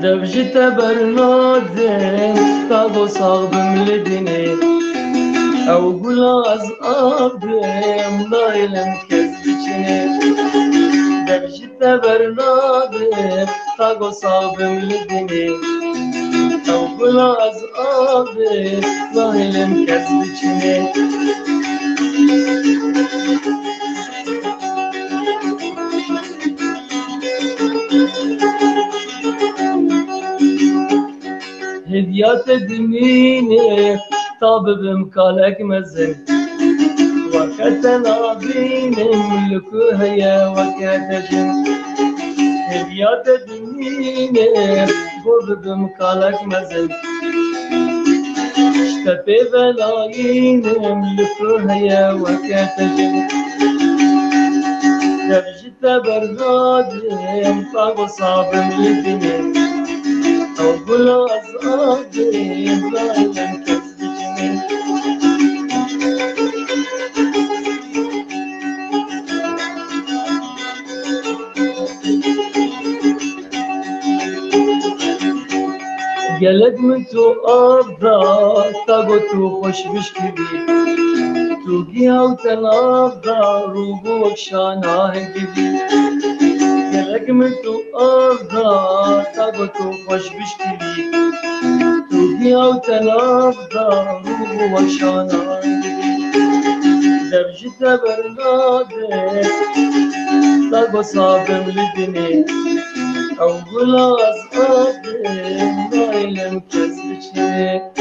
devjit bernadim tago sağbım lidini ev gulaz abim nailim kez biçini devjit bernadim tago sağbım lidini ev gulaz abim nailim kez biçini هدیات دمینه طاببم کالک مزن وقت نابینم لکوه یا وقت جن هدیات دمینه طاببم کالک مزن شتپی بلاینم لکوه یا وقت جن دبجت برنادم طاب صابم لدني أقول أصابي ظالم كسبتني قلق من تو أرضا تاقو خوش بشكبي توقيها وتنافضى روبوك شانها هدبي قلق من تو أرضا تاقو خوش بشكبي توقيها وتنافضى روبوك شانها هدبي دبجت برنادك تاقو صابم لدني أو غلاز قادم نايلم كسبتني